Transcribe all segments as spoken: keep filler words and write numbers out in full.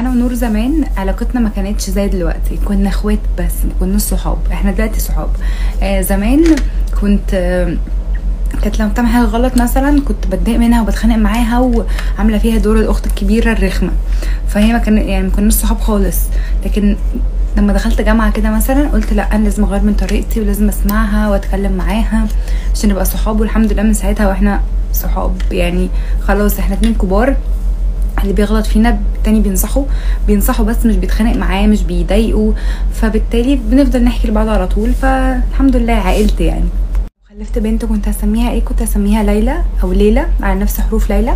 انا ونور زمان علاقتنا ما كانتش زي دلوقتي، كنا اخوات بس ما كناش صحاب. احنا دلوقتي صحاب. آه زمان كنت آه كانت لما بتعمل حاجه غلط مثلا كنت بتضايق منها وبتخانق معاها وعامله فيها دور الاخت الكبيره الرخمه، فهي ما كان يعني ما كناش صحاب خالص. لكن لما دخلت جامعه كده مثلا قلت لا انا لازم اغير من طريقتي ولازم اسمعها واتكلم معاها عشان نبقى صحاب، والحمد لله من ساعتها واحنا صحاب. يعني خلاص احنا اتنين كبار، اللي بيغلط فينا التاني بينصحه بينصحه بس مش بيتخانق معاه مش بيضايقه، فبالتالي بنفضل نحكي لبعض على طول. فالحمد لله عائلتي. يعني خلفت بنت كنت هسميها ايه؟ كنت هسميها ليلى او ليلى على نفس حروف ليلى.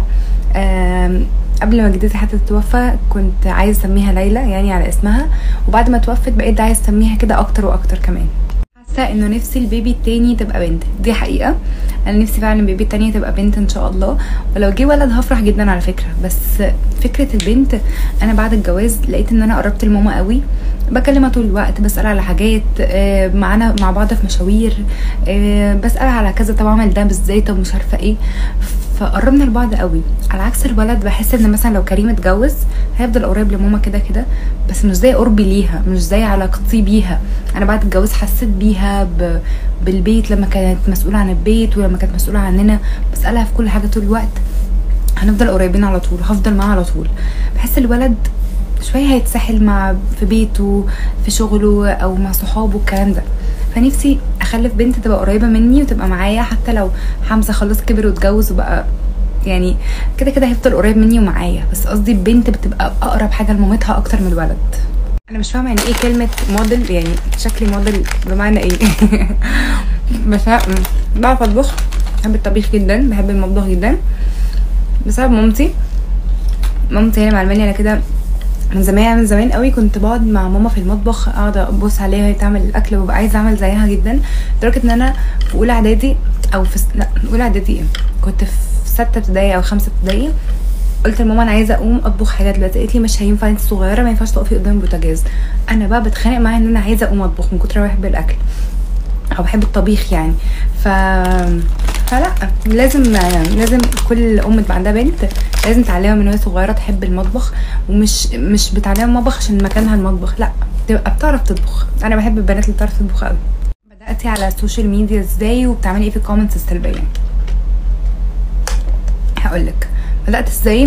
قبل ما جدتي حتى تتوفى كنت عايزه اسميها ليلى يعني على اسمها، وبعد ما توفت بقيت عايزه اسميها كده اكتر واكتر كمان. حاسه انه نفسي البيبي التاني تبقى بنت، دي حقيقه انا نفسي فعلا البيبي التانية تبقى بنت ان شاء الله، ولو جه ولد هفرح جدا على فكره. بس فكره البنت انا بعد الجواز لقيت ان انا قربت لماما قوي، بكلمها طول الوقت، بسال على حاجات معانا مع بعض في مشاوير، بسال على كذا طب اعمل ده ازاي طب مش عارفه ايه، فقربنا لبعض قوي. على عكس الولد بحس ان مثلا لو كريم اتجوز هيفضل قريب لماما كده كده، بس مش زي قربي ليها، مش زي علاقتي بيها. انا بعد الجواز حسيت بيها ب... بالبيت لما كانت مسؤوله عن البيت ولما كانت مسؤوله عننا، بسالها في كل حاجه طول الوقت، هنفضل قريبين على طول، هفضل معاها على طول. بحس الولد شويه هيتسحل مع في بيته في شغله او مع صحابه الكلام ده، فنفسي اخلف بنت تبقى قريبه مني وتبقى معايا، حتى لو حمزه خلاص كبر واتجوز وبقى يعني كده كده هيفضل قريب مني ومعايا، بس قصدي البنت بتبقى اقرب حاجه لمامتها اكتر من الولد. انا مش فاهمه يعني ايه كلمه موديل، يعني شكلي موديل بمعنى ايه؟ مش بعرف اطبخ، بحب الطبيخ جدا، بحب المطبخ جدا بسبب مامتي. مامتي هي معلماني انا كده من زمان من زمان قوي. كنت بقعد مع ماما في المطبخ اقعد ابص عليها وهي بتعمل الاكل وببقى عايزه اعمل زيها جدا، لدرجه ان انا في اولى اعدادي او في لا اولى اعدادي كنت في سته ابتدائي او خمسه ابتدائي، قلت لماما انا عايزه اقوم اطبخ حاجات دلوقتي. قالت لي مش هينفع انت صغيره ما ينفعش تقفي قدام البوتاجاز. انا بقى بتخانق معاها ان انا عايزه اقوم اطبخ من كتر ما بحب الاكل او بحب الطبيخ يعني. ف فلا لازم لازم كل ام تبقى عندها بنت لازم تعلمها من وهي صغيره تحب المطبخ، ومش مش بتعلمها المطبخ عشان مكانها المطبخ، لا تبقى بتعرف تطبخ. انا بحب البنات اللي بتعرف تطبخ قوي. بداتي على السوشيال ميديا ازاي وبتعملي ايه في الكومنتس السلبيه؟ هقولك بدات ازاي.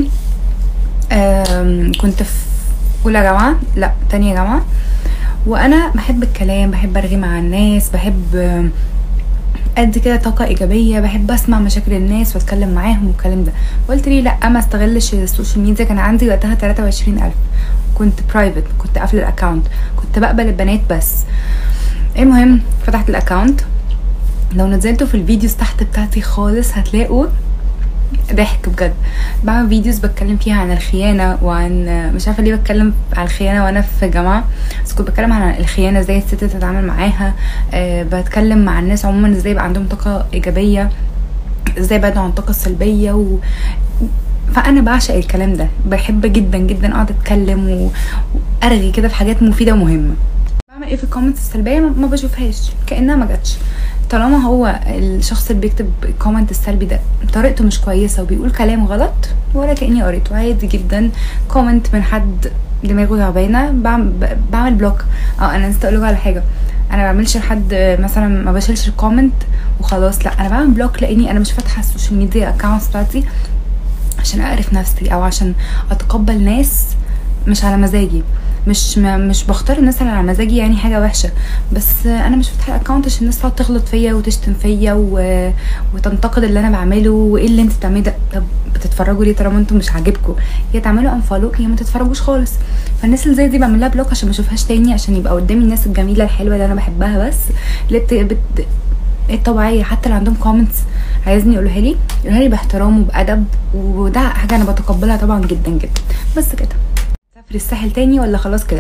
كنت في اولى جامعه لا تانية جامعه، وانا بحب الكلام، بحب ارغي مع الناس، بحب ادي كده طاقه ايجابيه، بحب اسمع مشاكل الناس واتكلم معاهم والكلام ده. قلت لي لا ما استغلش السوشيال ميديا. كان عندي وقتها تلاتة وعشرين الف، كنت برايفت، كنت قافله الاكونت، كنت بقبل البنات بس. المهم فتحت الاكونت، لو نزلتوا في الفيديوز تحت بتاعتي خالص هتلاقوا ضحك بجد. بعمل فيديوز بتكلم فيها عن الخيانه وعن مش عارفه ليه بتكلم عن الخيانه وانا في جامعه، بس كنت بتكلم عن الخيانه ازاي الست تتعامل معاها. أه بتكلم مع الناس عموما ازاي يبقى عندهم طاقه ايجابيه، ازاي بعدوا عن الطاقه السلبيه و... فانا بعشق الكلام ده، بحب جدا جدا اقعد اتكلم وارغي كده في حاجات مفيده ومهمه. بعمل ايه في الكومنتس السلبيه؟ ما بشوفهاش كانها ما جاتش. طالما هو الشخص اللي بيكتب الكومنت السلبي ده طريقته مش كويسه وبيقول كلام غلط ولا كاني قريته، عادي جدا كومنت من حد دماغه تعبانه بعمل بلوك. اه انا نسيت اقول على حاجه، انا ما بعملش لحد مثلا ما بشيلش الكومنت وخلاص، لا انا بعمل بلوك لاني انا مش فاتحه السوشيال ميديا اكونتس بتاعتي عشان اعرف نفسي او عشان اتقبل ناس مش على مزاجي. مش مش بختار الناس اللي على مزاجي يعني حاجه وحشه، بس انا مش فاتحه الاكونت عشان الناس تقعد تغلط فيا وتشتم فيا و... وتنتقد اللي انا بعمله وايه اللي انت بتعمليه ده. طب بتتفرجوا ليه طالما انتم مش عاجبكم؟ يا تعملوا انفولو يا ما تتفرجوش خالص. فالناس اللي زي دي بعمل لها بلوك عشان ما اشوفهاش تاني، عشان يبقى قدامي الناس الجميله الحلوه اللي انا بحبها بس، اللي بت... بت... الطبيعيه. حتى اللي عندهم كومنتس عايزني يقولوها لي يقولها لي باحترام وبادب، وده حاجه انا بتقبلها طبعا جدا جدا. بس كده سافري الساحل تاني ولا خلاص كده؟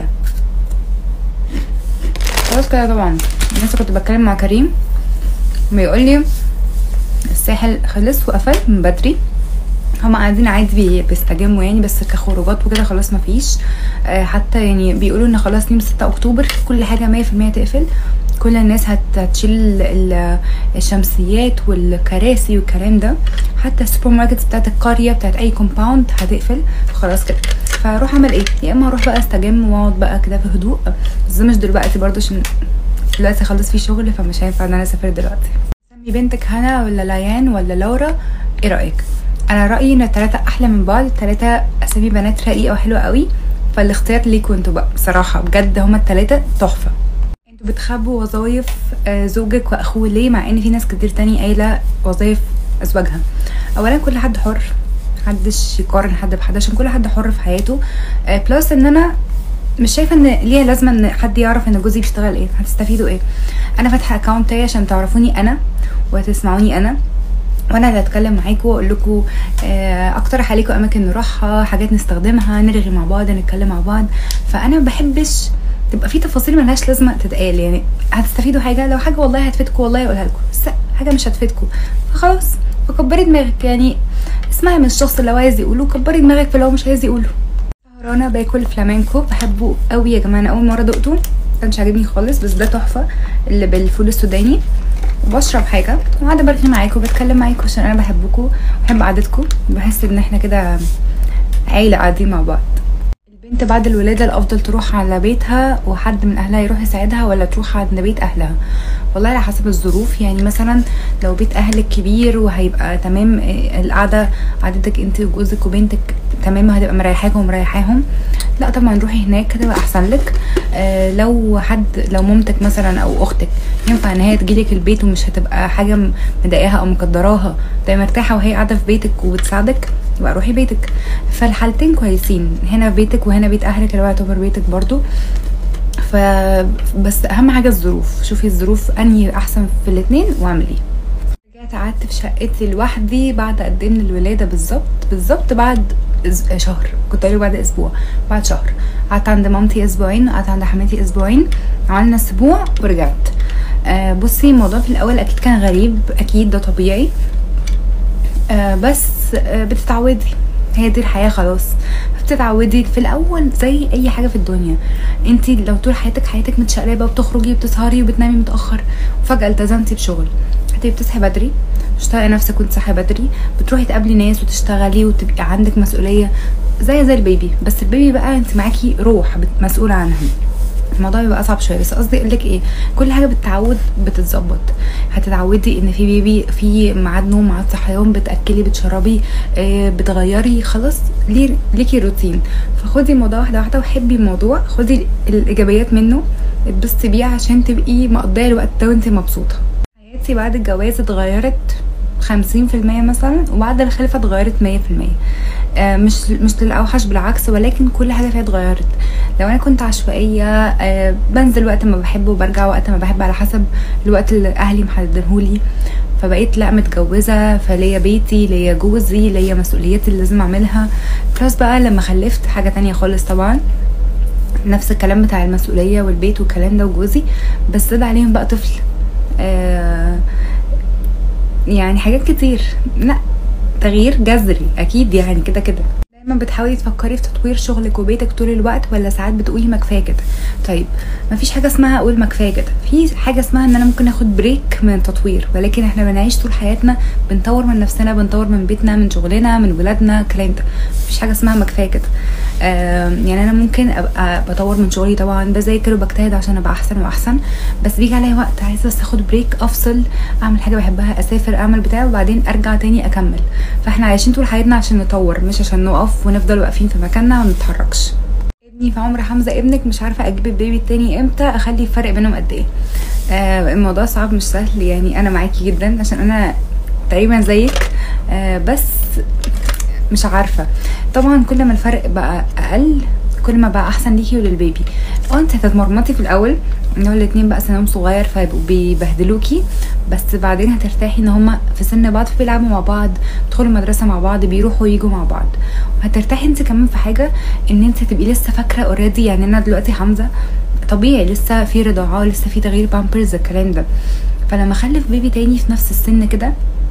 خلاص كده طبعا. لسه كنت بتكلم مع كريم بيقول لي الساحل خلص وقفل من بدري، هما قاعدين عادي بيستجموا يعني، بس كخروجات وكده خلاص مفيش. آه حتى يعني بيقولوا ان خلاص يوم ستة اكتوبر كل حاجه مية في المية تقفل، كل الناس هتشيل الشمسيات والكراسي والكلام ده، حتى السوبر ماركت بتاعت القريه بتاعت اي كومباوند هتقفل. خلاص كده فاروح اعمل ايه؟ يا اما اروح بقى استجم واقعد بقى كده في هدوء، بس ده مش دلوقتي برضو عشان دلوقتي خلص في شغل، فمش هينفع ان انا اسافر دلوقتي. سمي بنتك هنا ولا ليان ولا لورا، ايه رايك؟ انا رايي ان التلاته احلى من بعض، التلاته اسامي بنات رقيقه وحلوه قوي، فالاختيار ليكوا انتوا بقى بصراحه، بجد هما التلاته تحفه. انتوا بتخبوا وظايف زوجك واخوه ليه، مع ان في ناس كتير تاني قايله وظايف ازواجها؟ اولا كل حد حر، محدش يقارن حد بحد عشان كل حد حر في حياته. بلس ان انا مش شايفه ان ليها لازمه ان حد يعرف ان جوزي بيشتغل ايه، هتستفيدوا ايه؟ انا فاتحه اكونت تاعي عشان تعرفوني انا وتسمعوني انا، وانا اللي هتكلم معاكم واقول لكم اقترح عليكم اماكن نروحها، حاجات نستخدمها، نرغي مع بعض، نتكلم مع بعض. فانا ما بحبش تبقى في تفاصيل ملهاش لازمه تتقال، يعني هتستفيدوا حاجه، لو حاجه والله هتفيدكم والله اقولها لكم، بس حاجه مش هتفيدكم فخلاص فكبري دماغك، يعني اسمعي من الشخص اللي عايز يقوله، كبري دماغك في اللي هو مش عايز يقوله. سهرانه باكل فلامينكو، بحبه قوي يا جماعه، انا اول مره دقته كانش عاجبني خالص، بس ده تحفه اللي بالفول السوداني. وبشرب حاجه وقاعده برغي معاكم وبتكلم معاكم عشان انا بحبكم وبحب قعدتكم، بحس ان احنا كده عيله قاعدين مع بعض. البنت بعد الولاده الافضل تروح على بيتها وحد من اهلها يروح يساعدها، ولا تروح عند بيت اهلها؟ والله على حسب الظروف، يعني مثلا لو بيت اهلك كبير وهيبقى تمام القعده قعدتك انت وجوزك وبنتك تمام، هتبقى مريحاكم ومريحاهم، لا طبعا روحي هناك هتبقى احسن لك. آه لو حد لو مامتك مثلا او اختك ينفع ان هي تجيلك البيت ومش هتبقى حاجه مضايقاها او مقدراها، تبقى مرتاحه وهي قاعده في بيتك وبتساعدك، يبقى روحي بيتك. فالحالتين كويسين، هنا بيتك وهنا بيت اهلك اللي هو يعتبر بيتك برضو. ف بس اهم حاجه الظروف، شوفي الظروف انهي احسن في الاثنين واعملي. رجعت قعدت في شقتي لوحدي بعد قد ايه من الولاده؟ بالظبط بالظبط بعد شهر، كنت قايله بعد اسبوع، بعد شهر. قعدت عند مامتي اسبوعين، قعدت عند حماتي اسبوعين، عملنا اسبوع ورجعت. آه بصي الموضوع في الاول اكيد كان غريب، اكيد ده طبيعي، آه بس آه بتتعودي، هي دي الحياه خلاص، بتتعودي. في الاول زي اي حاجه في الدنيا، انت لو طول حياتك حياتك متشقلبه وبتخرجي وبتسهري وبتنامي متاخر، وفجاه التزمتي بشغل، هتبقي بتصحي بدري، مش طايقه نفسك وانت صاحيه بدري، بتروحي تقابلي ناس وتشتغلي وتبقي عندك مسؤوليه زي زي البيبي، بس البيبي بقى انت معاكي روح مسؤوله عنها، الموضوع بيبقى اصعب شويه. بس قصدي اقول لك ايه، كل حاجه بالتعود بتتظبط. هتتعودي ان في بيبي في ميعاد نوم، ميعاد صحيان، بتاكلي، بتشربي، آه بتغيري، خلاص ليه ليكي روتين. فخدي الموضوع واحده واحده وحبي الموضوع، خدي الايجابيات منه اتبسطي بيه عشان تبقي مقضيه الوقت ده وانت مبسوطه. حياتي بعد الجواز اتغيرت خمسين في المية مثلا، وبعد الخلفه اتغيرت مية في المية. آه مش مش للاوحش بالعكس، ولكن كل حاجه فيها اتغيرت. لو انا كنت عشوائيه آه بنزل وقت ما بحب وبرجع وقت ما بحب على حسب الوقت اللي اهلي محددهولي، فبقيت لا متجوزه، فليا بيتي، ليا جوزي، ليا مسؤولياتي اللي لازم اعملها. بلس بقى لما خلفت حاجه تانية خالص، طبعا نفس الكلام بتاع المسؤوليه والبيت والكلام ده وجوزي، بس زاد عليهم بقى طفل، آه يعني حاجات كتير، لا تغيير جذري اكيد يعني كده كده. دايما بتحاولي تفكري في تطوير شغلك وبيتك طول الوقت، ولا ساعات بتقولي ما كفايه كده؟ طيب مفيش حاجه اسمها اقول ما كفايه كده، في حاجه اسمها ان انا ممكن اخد بريك من التطوير، ولكن احنا بنعيش طول حياتنا بنطور من نفسنا، بنطور من بيتنا، من شغلنا، من ولادنا، الكلام ده. مفيش حاجه اسمها ما كفايه كده. آه يعني انا ممكن ابقى بطور من شغلي طبعا، بذاكر وبجتهد عشان ابقى احسن واحسن، بس بيجي عليا وقت عايزه بس اخد بريك، افصل، اعمل حاجه بحبها، اسافر، اعمل بتاع، وبعدين ارجع تاني اكمل. فاحنا عايشين طول حياتنا عشان نطور، مش عشان نقف ونفضل واقفين في مكاننا وما نتحركش. ابني في عمر حمزه ابنك، مش عارفه اجيب البيبي التاني امتى، اخلي الفرق بينهم قد ايه؟ آه الموضوع صعب مش سهل، يعني انا معاكي جدا عشان انا تقريبا زيك، آه بس مش عارفه. طبعا كل ما الفرق بقى اقل كل ما بقى احسن ليكي وللبيبي. اه انت هتتمرمطي في الاول ان هو الاتنين بقى سنهم صغير فيبقوا بيبهدلوكي، بس بعدين هترتاحي ان هما في سن بعض، فبيلعبوا مع بعض، بيدخلوا المدرسه مع بعض، بيروحوا ويجوا مع بعض. وهترتاحي انت كمان في حاجه، ان انت تبقي لسه فاكره اوريدي، يعني انا دلوقتي حمزه طبيعي لسه في رضاعه، لسه في تغيير بامبرز، الكلام ده. فلما اخلف بيبي تاني في نفس السن كده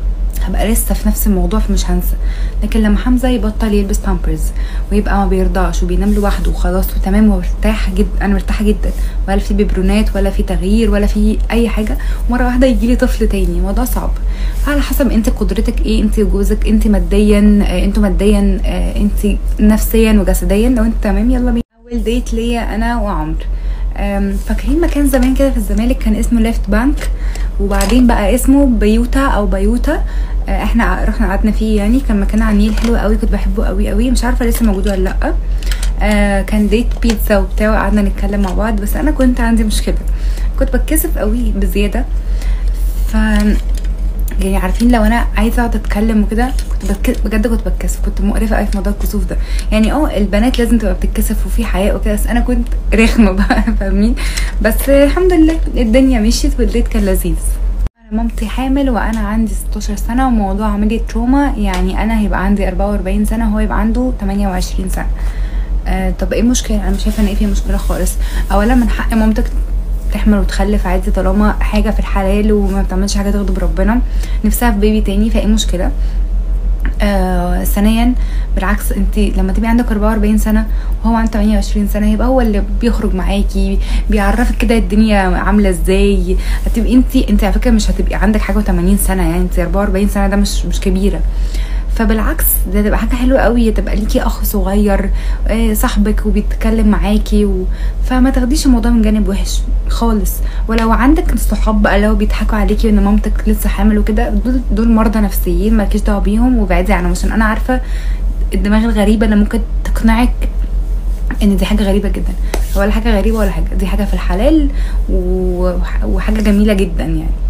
هبقى لسه في نفس الموضوع فمش هنسى. لكن لما حمزه يبطل يلبس بامبرز ويبقى ما بيرضعش وبينام لوحده وخلاص وتمام ومرتاح جدا، انا مرتاحه جدا، ولا في ببرونات ولا في تغيير ولا في اي حاجه، مره واحده يجي لي طفل تاني، الموضوع صعب. على حسب انت قدرتك ايه، انت وجوزك، انت ماديا، آه انتوا ماديا، آه انت نفسيا وجسديا. لو انت تمام يلا بينا. اول ديت ليا انا وعمرو، فاكرين مكان زمان كده في الزمالك كان اسمه ليفت بانك، وبعدين بقى اسمه بيوتا او بيوتا. احنا رحنا قعدنا فيه، يعني كان مكان على النيل حلو قوي، كنت بحبه قوي قوي، مش عارفه لسه موجود ولا لا. آه كان ديت بيتزا وبتاع، وقعدنا نتكلم مع بعض، بس انا كنت عندي مشكله، كنت بتكسف قوي بزياده. ف يعني عارفين لو انا عايزه اقعد اتكلم وكده كنت بتك... بجد كنت بتكسف، كنت مقرفه قوي في موضوع الكسوف ده. يعني اه البنات لازم تبقى بتتكسف وفي حياء وكده، بس انا كنت رخمه بقى فاهمين. بس الحمد لله الدنيا مشيت والديت كان لذيذ. انا مامتي حامل وانا عندي ستاشر سنه، وموضوع عامل لي تروما، يعني انا هيبقى عندي اربعة واربعين سنه وهو يبقى عنده تمانية وعشرين سنه. آه طب ايه المشكله؟ انا مش شايفه ان ايه في مشكله خالص. اولا من حق مامتك تحمل وتخلف عادي، طالما حاجه في الحلال وما بتعملش حاجه تغضب ربنا، نفسها في بيبي تاني، فايه مشكله؟ آه ثانيا بالعكس، انت لما تبقي عندك اربعة واربعين سنه وهو عنده تمانية وعشرين سنه، يبقى هو اللي بيخرج معاكي، بيعرفك كده الدنيا عامله ازاي. هتبقي انت انت على فكره مش هتبقي عندك حاجه وتمانين سنه، يعني انت اربعة واربعين سنه ده مش مش كبيره. فبالعكس ده تبقى حاجه حلوه قوي، تبقى ليكي اخ صغير آه صاحبك وبيتكلم معاكي و... فما تاخديش الموضوع من جانب وحش خالص. ولو عندك الصحاب بقى لو بيضحكوا عليكي ان مامتك لسه حامل وكده، دول, دول مرضى نفسيين مالكيش دعوه بيهم وابعدي عنهم، عشان انا عارفه الدماغ الغريبه اللي ممكن تقنعك ان دي حاجه غريبه جدا. ولا حاجه غريبه ولا حاجه، دي حاجه في الحلال و... وحاجه جميله جدا يعني.